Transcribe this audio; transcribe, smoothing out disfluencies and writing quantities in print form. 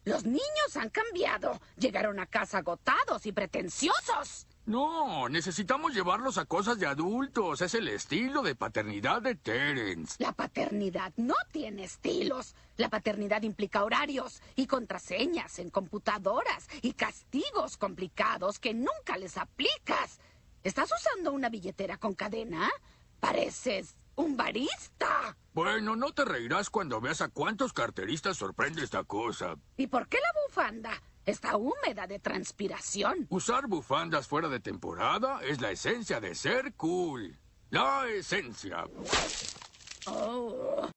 Los niños han cambiado. Llegaron a casa agotados y pretenciosos. No, necesitamos llevarlos a cosas de adultos. Es el estilo de paternidad de Terence. La paternidad no tiene estilos. La paternidad implica horarios y contraseñas en computadoras y castigos complicados que nunca les aplicas. ¿Estás usando una billetera con cadena? Pareces un barista. Bueno, no te reirás cuando veas a cuántos carteristas sorprende esta cosa. ¿Y por qué la bufanda? Está húmeda de transpiración. Usar bufandas fuera de temporada es la esencia de ser cool. La esencia. Oh.